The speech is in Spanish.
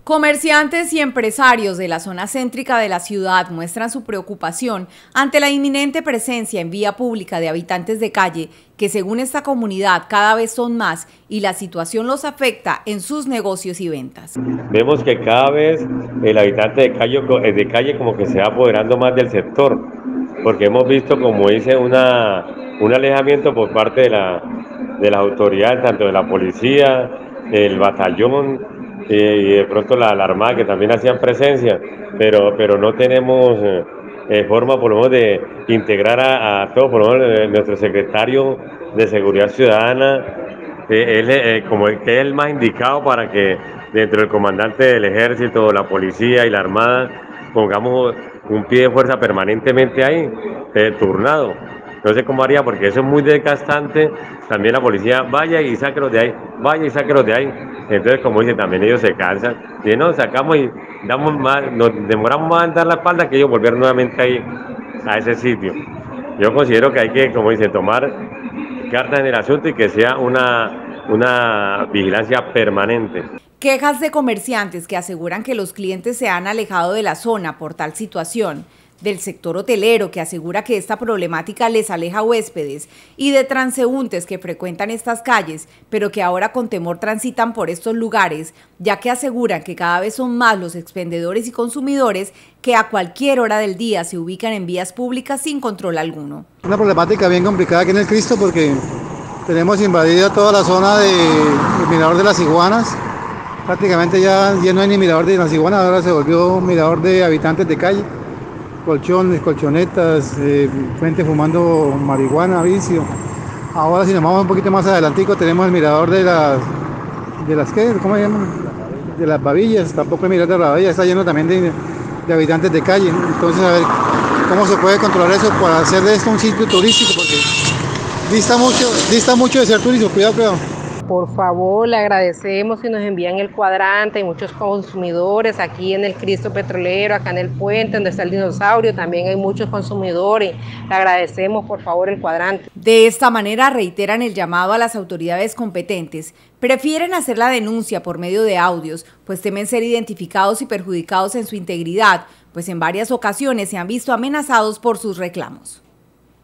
Comerciantes y empresarios de la zona céntrica de la ciudad muestran su preocupación ante la inminente presencia en vía pública de habitantes de calle, que según esta comunidad cada vez son más y la situación los afecta en sus negocios y ventas. Vemos que cada vez el habitante de calle como que se va apoderando más del sector, porque hemos visto, como dice, un alejamiento por parte de las autoridades, tanto de la policía, el batallón, y de pronto la Armada, que también hacían presencia, pero no tenemos forma por lo menos de integrar a todos, por lo menos nuestro secretario de Seguridad Ciudadana, él como que es el más indicado para que dentro del comandante del ejército, la policía y la Armada pongamos un pie de fuerza permanentemente ahí, turnado. No sé cómo haría, porque eso es muy desgastante. También la policía, vaya y sáquelos de ahí, vaya y sáquelos de ahí. Entonces, como dice, también ellos se cansan. Si no, sacamos y damos más, nos demoramos más en dar la espalda que ellos volver nuevamente ahí a ese sitio. Yo considero que hay que, como dice, tomar cartas en el asunto y que sea una vigilancia permanente. Quejas de comerciantes que aseguran que los clientes se han alejado de la zona por tal situación, del sector hotelero que asegura que esta problemática les aleja huéspedes y de transeúntes que frecuentan estas calles, pero que ahora con temor transitan por estos lugares, ya que aseguran que cada vez son más los expendedores y consumidores que a cualquier hora del día se ubican en vías públicas sin control alguno. Una problemática bien complicada aquí en el Cristo porque tenemos invadida toda la zona del Mirador de las Iguanas. Prácticamente ya no hay ni Mirador de las Iguanas, ahora se volvió un mirador de habitantes de calle. Colchones, colchonetas, gente fumando marihuana, vicio. Ahora si nos vamos un poquito más adelantico tenemos el mirador de las ¿qué? ¿Cómo se llaman? De las babillas, tampoco el mirador de las babillas, está lleno también de habitantes de calle. Entonces a ver cómo se puede controlar eso para hacer de esto un sitio turístico, porque dista mucho de ser turístico, cuidado. Por favor, le agradecemos si nos envían el cuadrante. Hay muchos consumidores aquí en el Cristo Petrolero, acá en el puente donde está el dinosaurio, también hay muchos consumidores. Le agradecemos por favor el cuadrante. De esta manera reiteran el llamado a las autoridades competentes. Prefieren hacer la denuncia por medio de audios, pues temen ser identificados y perjudicados en su integridad, pues en varias ocasiones se han visto amenazados por sus reclamos.